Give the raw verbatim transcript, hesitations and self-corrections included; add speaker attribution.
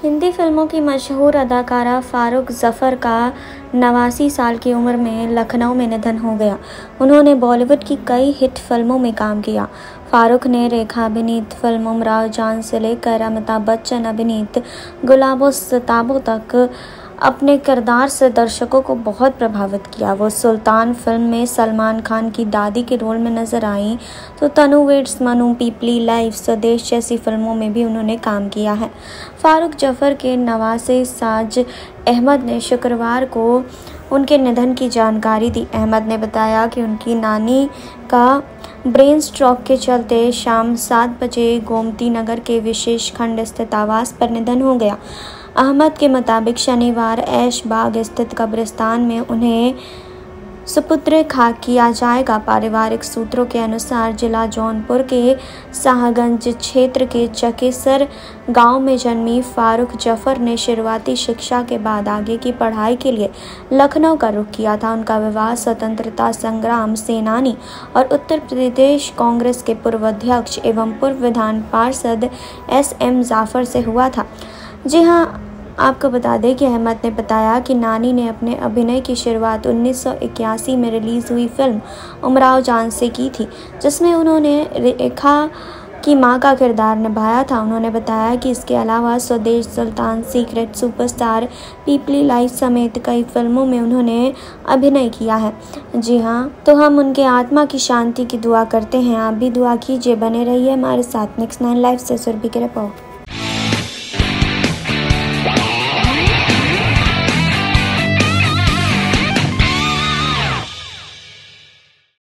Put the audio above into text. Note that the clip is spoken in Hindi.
Speaker 1: हिंदी फिल्मों की मशहूर अदाकारा फारुख जफ़र का नवासी साल की उम्र में लखनऊ में निधन हो गया। उन्होंने बॉलीवुड की कई हिट फिल्मों में काम किया। फारुख ने रेखा अभिनीत फिल्म उमराव जान से लेकर अमिताभ बच्चन अभिनीत गुलाबो सिताबों तक अपने किरदार से दर्शकों को बहुत प्रभावित किया। वो सुल्तान फिल्म में सलमान खान की दादी के रोल में नजर आई, तो तनु वेड्स, मनु, पीपली लाइफ, स्वदेश जैसी फिल्मों में भी उन्होंने काम किया है। फारुख जफ़र के नवासे साज अहमद ने शुक्रवार को उनके निधन की जानकारी दी। अहमद ने बताया कि उनकी नानी का ब्रेन स्ट्रोक के चलते शाम सात बजे गोमती नगर के विशेष खंड स्थित आवास पर निधन हो गया। अहमद के मुताबिक शनिवार ऐश बाग स्थित कब्रिस्तान में उन्हें सुपुत्र खाक किया जाएगा। पारिवारिक सूत्रों के अनुसार जिला जौनपुर के शाहगंज क्षेत्र के चकेसर गांव में जन्मी फारुख जफ़र ने शुरुआती शिक्षा के बाद आगे की पढ़ाई के लिए लखनऊ का रुख किया था। उनका विवाह स्वतंत्रता संग्राम सेनानी और उत्तर प्रदेश कांग्रेस के पूर्व अध्यक्ष एवं पूर्व विधान पार्षद एस एम जाफर से हुआ था। जी हाँ, आपको बता दें कि अहमद ने बताया कि नानी ने अपने अभिनय की शुरुआत उन्नीस सौ इक्यासी में रिलीज़ हुई फिल्म उमराव जान से की थी, जिसमें उन्होंने रेखा की मां का किरदार निभाया था। उन्होंने बताया कि इसके अलावा Swades, Sultan, secret, superstar, Peepli live समेत कई फिल्मों में उन्होंने अभिनय किया है। जी हाँ, तो हम उनके आत्मा की शांति की दुआ करते हैं। आप भी दुआ कीजिए। बने रहिए हमारे साथ। नेक्स्ट नाइन लाइफ से सुरभि की रिपोर्ट।